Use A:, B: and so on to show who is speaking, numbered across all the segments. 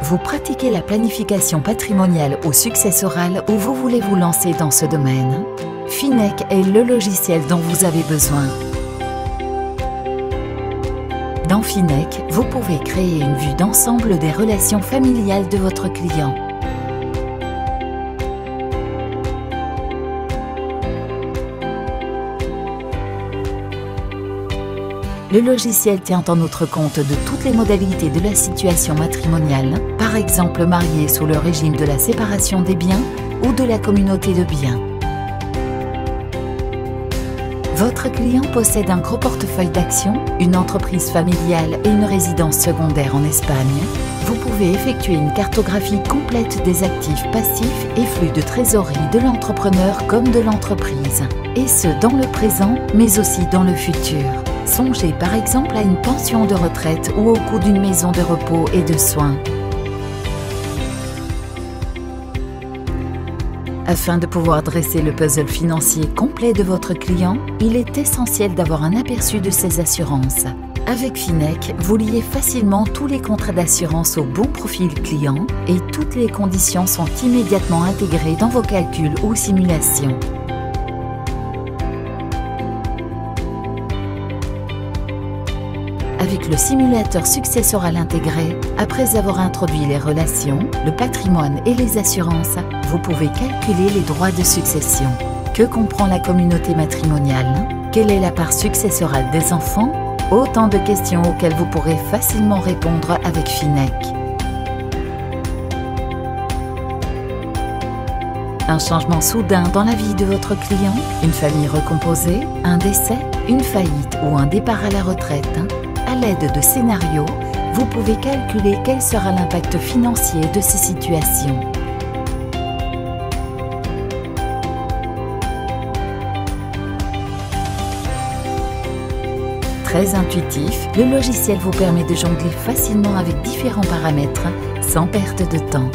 A: Vous pratiquez la planification patrimoniale ou successorale ou vous voulez vous lancer dans ce domaine? Finec est le logiciel dont vous avez besoin. Dans Finec, vous pouvez créer une vue d'ensemble des relations familiales de votre client. Le logiciel tient en outre compte de toutes les modalités de la situation matrimoniale, par exemple marié sous le régime de la séparation des biens ou de la communauté de biens. Votre client possède un gros portefeuille d'actions, une entreprise familiale et une résidence secondaire en Espagne. Vous pouvez effectuer une cartographie complète des actifs passifs et flux de trésorerie de l'entrepreneur comme de l'entreprise, et ce dans le présent mais aussi dans le futur. Songez par exemple à une pension de retraite ou au coût d'une maison de repos et de soins. Afin de pouvoir dresser le puzzle financier complet de votre client, il est essentiel d'avoir un aperçu de ses assurances. Avec Finec, vous liez facilement tous les contrats d'assurance au bon profil client et toutes les conditions sont immédiatement intégrées dans vos calculs ou simulations. Avec le simulateur successoral intégré, après avoir introduit les relations, le patrimoine et les assurances, vous pouvez calculer les droits de succession. Que comprend la communauté matrimoniale? Quelle est la part successorale des enfants? Autant de questions auxquelles vous pourrez facilement répondre avec Finec. Un changement soudain dans la vie de votre client? Une famille recomposée? Un décès? Une faillite ou un départ à la retraite? À l'aide de scénarios, vous pouvez calculer quel sera l'impact financier de ces situations. Très intuitif, le logiciel vous permet de jongler facilement avec différents paramètres sans perte de temps.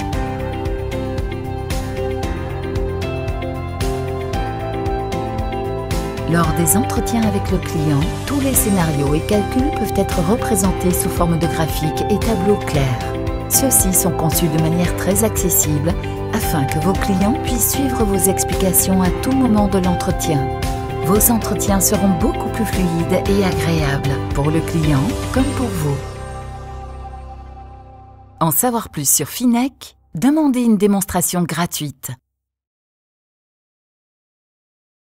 A: Lors des entretiens avec le client, tous les scénarios et calculs peuvent être représentés sous forme de graphiques et tableaux clairs. Ceux-ci sont conçus de manière très accessible afin que vos clients puissent suivre vos explications à tout moment de l'entretien. Vos entretiens seront beaucoup plus fluides et agréables pour le client comme pour vous. En savoir plus sur Finec, demandez une démonstration gratuite.